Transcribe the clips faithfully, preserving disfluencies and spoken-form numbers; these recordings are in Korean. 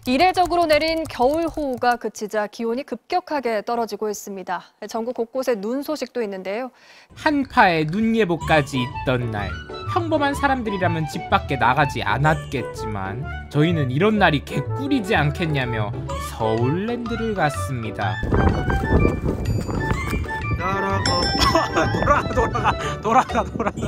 이례적으로 내린 겨울호우가 그치자 기온이 급격하게 떨어지고 있습니다. 전국 곳곳에 눈 소식도 있는데요. 한파에 눈 예보까지 있던 날, 평범한 사람들이라면 집 밖에 나가지 않았겠지만 저희는 이런 날이 개꿀이지 않겠냐며 서울랜드를 갔습니다. 돌아가 돌아가 돌아가 돌아가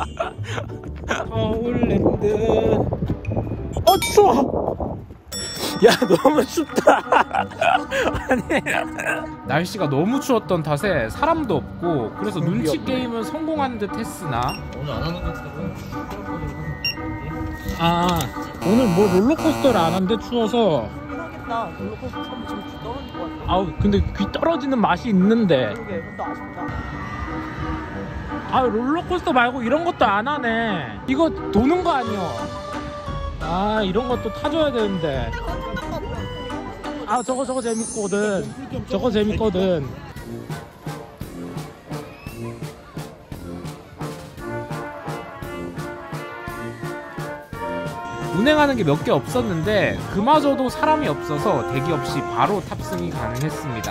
서울랜드. 어 추워. 야 너무 춥다. 아니 날씨가 너무 추웠던 탓에 사람도 없고 그래서 눈치 게임은 성공한 듯 했으나 오늘 안 하는 것 같다고? 아 오늘 뭐 롤러코스터를 안 한대 추워서. 하겠다. 롤러코스터 타면 지금 귀 떨어질 것 같아. 아우 근데 귀 떨어지는 맛이 있는데. 그게 그것도 아쉽다. 아 롤러코스터 말고 이런 것도 안 하네. 이거 도는 거 아니야. 아 이런 것도 타줘야 되는데. 아 저거 저거 재밌거든. 저거 재밌거든. 운행하는 게 몇 개 없었는데 그마저도 사람이 없어서 대기 없이 바로 탑승이 가능했습니다.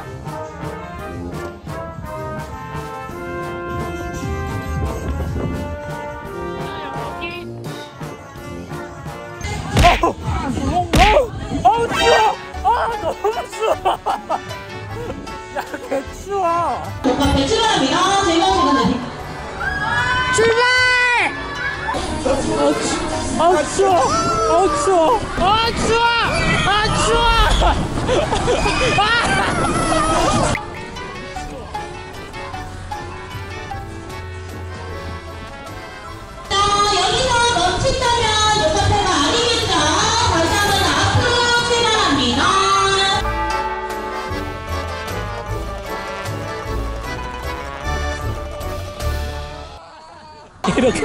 어우 어우 추워! 아 너무 추워! 야 개 추워! 오빠 출발합니다. 제가 시간 내니. 출발! 아 추워! 아 추워! 아 추워! 아 추워! 아! 이렇게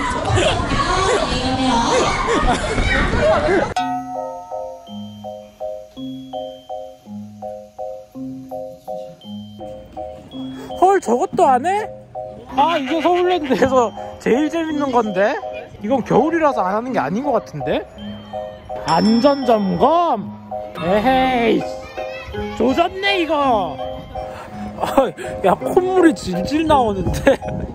헐 저것도 안 해? 아 이게 서울랜드에서 제일 재밌는 건데? 이건 겨울이라서 안 하는 게 아닌 것 같은데? 안전점검? 에헤이 조졌네 이거. 아, 야 콧물이 질질 나오는데.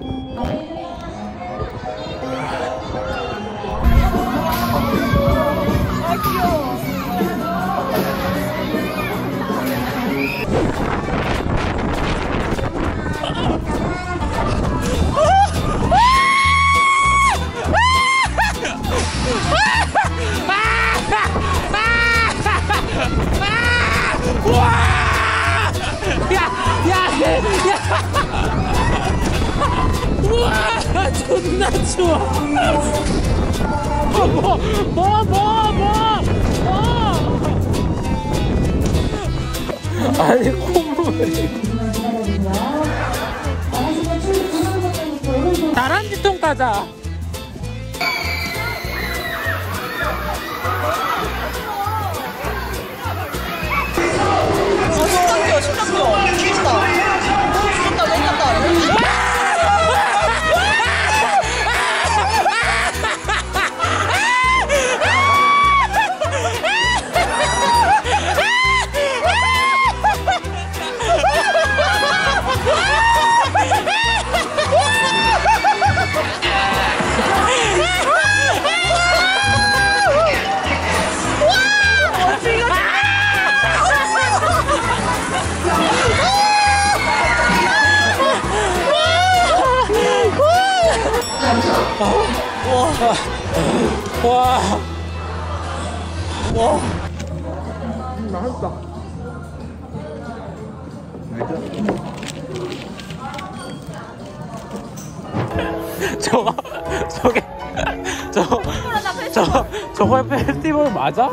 우와 존나 추워. 어, 뭐, 뭐, 뭐, 뭐, 뭐. 아니 콧물이. 다람쥐통 타자. 신랑겨, 신랑겨. 진짜. 신난다, 신난다. 와, 와, 와, 맛있다. 저거, 저게, 저, 저, 저거 페스티벌 맞아?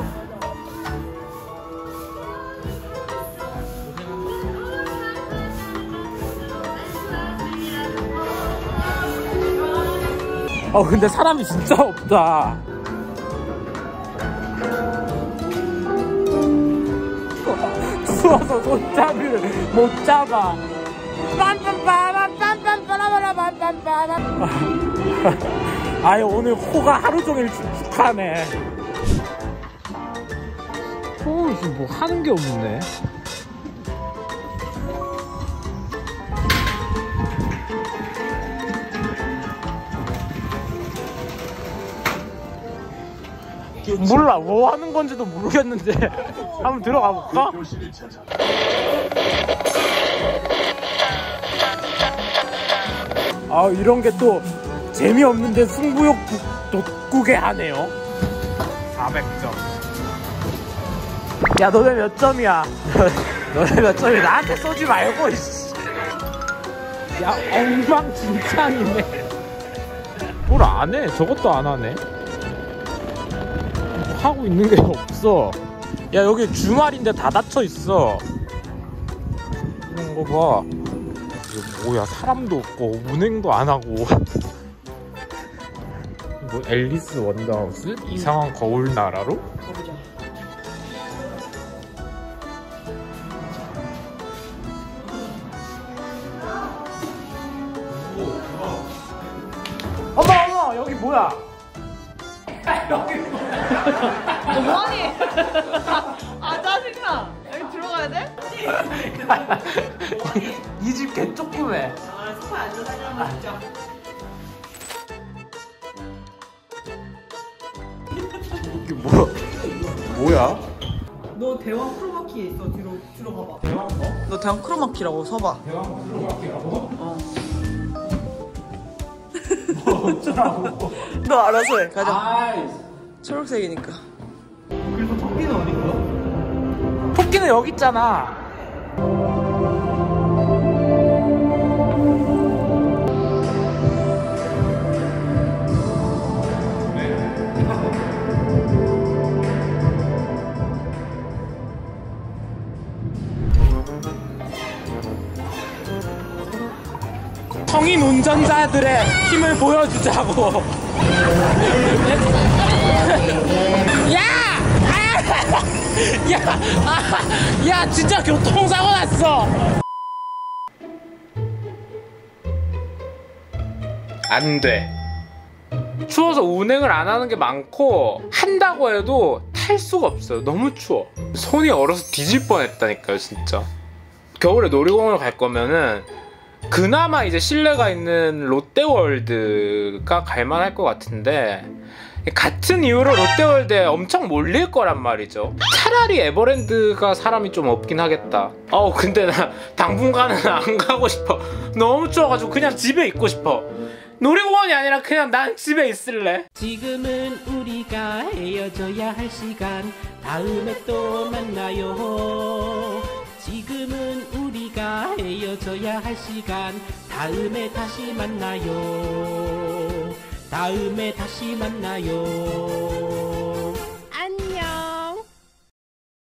어 근데 사람이 진짜 없다. 추워서 손잡이를 못 잡아. 아유 오늘 코가 하루 종일 축축하네. 어, 지금 뭐 하는 게 없네. 몰라, 뭐 하는 건지도 모르겠는데 한번 들어가 볼까? 아, 이런 게 또 재미없는데 승부욕 돋구게 하네요. 사백 점. 야, 너네 몇 점이야? 너네 몇 점이야? 나한테 쏘지 말고, 이씨. 야, 엉망진창이네. 뭘 안 해? 저것도 안 하네. 하고 있는 게 없어. 야, 여기 주말인데 다 닫혀 있어. 이런 거 봐. 이거 뭐야? 사람도 없고 운행도 안 하고. 뭐 앨리스 원더하우스? 이상한 거울 나라로? 가보자. 어머, 어머, 여기 뭐야? 여기 너 뭐하니? 아 짜증나. 여기 들어가야 돼? 이 집 개 조그매. 아 소파 앉아 사진 한번 찍자. 이게 뭐, 뭐야? 너 대왕 크로마키에 있어. 뒤로 뒤로 가봐. 대왕 뭐? 너 대왕 크로마키라고 서봐. 대왕 크로마키라고? 어. 뭐 어쩌라고? 너 알아서 해. 가자. 아이, 초록색이니까. 그래서 토끼는 어디 있어? 토끼는 여기 있잖아. 성인 운전자들의 힘을 보여주자고. 야! 아! 야! 아! 야, 진짜 교통사고 났어. 안 돼. 추워서 운행을 안 하는 게 많고, 한다고 해도 탈 수가 없어요. 너무 추워. 손이 얼어서 뒤질 뻔했다니까요, 진짜. 겨울에 놀이공원을 갈 거면은 그나마 이제 실내가 있는 롯데월드가 갈만할 것 같은데, 같은 이유로 롯데월드에 엄청 몰릴 거란 말이죠. 차라리 에버랜드가 사람이 좀 없긴 하겠다. 어우, 근데 나 당분간은 안 가고 싶어. 너무 추워가지고 그냥 집에 있고 싶어. 놀이공원이 아니라 그냥 난 집에 있을래. 지금은 우리가 헤어져야 할 시간, 다음에 또 만나요. 지금은 우리가 헤어져야 할 시간, 다음에 다시 만나요. 다음에 다시 만나요.